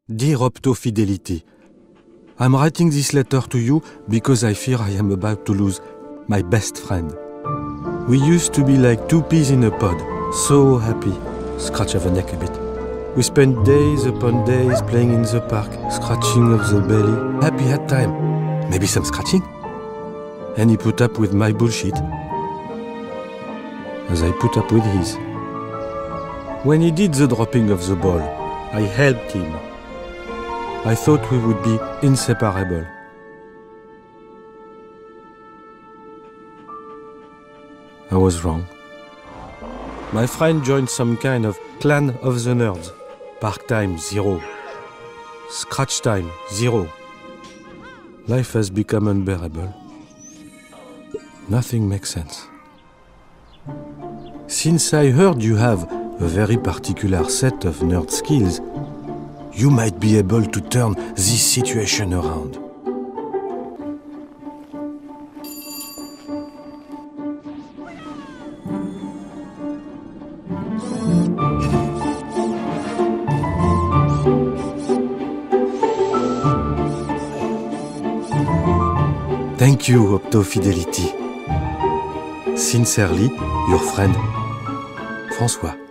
Dear Opto Fidelity, I'm writing this letter to you because I fear I am about to lose my best friend. We used to be like two peas in a pod, so happy. Scratch of the neck a bit. We spent days upon days playing in the park, scratching of the belly. Happy at time. Maybe some scratching? And he put up with my bullshit, as I put up with his. When he did the dropping of the ball, I helped him. I thought we would be inseparable. I was wrong. My friend joined some kind of clan of the nerds. Park time, 0. Scratch time, 0. Life has become unbearable. Nothing makes sense. Since I heard you have a very particular set of nerd skills, you might be able to turn this situation around. Thank you, Opto Fidelity. Sincerely, your friend, François.